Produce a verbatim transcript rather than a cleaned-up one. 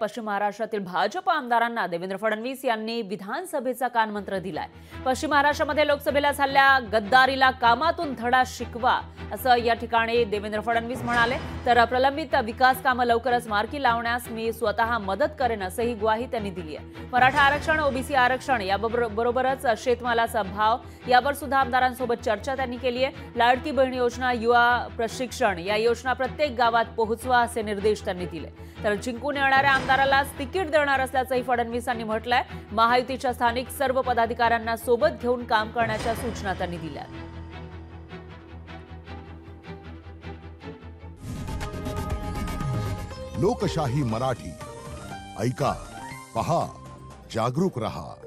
पश्चिम महाराष्ट्रातील भाजप आमदारांना देवेंद्र फडणवीस यांनी विधानसभेचा कानमंत्र दिलाय। पश्चिम महाराष्ट्रामध्ये लोकसभेला झालेल्या गद्दारीला कामातून धडा शिकवा असं या ठिकाणी देवेंद्र फडणवीस म्हणाले। तर प्रलंबित विकास कामं लवकरच मार्गी लावण्यास मी स्वतः मदत करेन असंही ग्वाही त्यांनी दिली आहे। मराठा आरक्षण, ओबीसी आरक्षण याबरोबरच शेतमालाचा भाव यावर सुद्धा आमदारांसोबत चर्चा त्यांनी केली आहे। लाडकी बहीण योजना, युवा प्रशिक्षण या योजना प्रत्येक गावात पोहोचवा असे निर्देश त्यांनी दिले। तर जिंकून येणाऱ्या आमदारालाच तिकीट देणार असल्याचंही फडणवीसांनी म्हटलंय। महायुतीच्या स्थानिक सर्व पदाधिकाऱ्यांना सोबत घेऊन काम करण्याच्या सूचना त्यांनी दिल्या। लोकशाही मराठी ऐका, पहा, जागरूक रहा।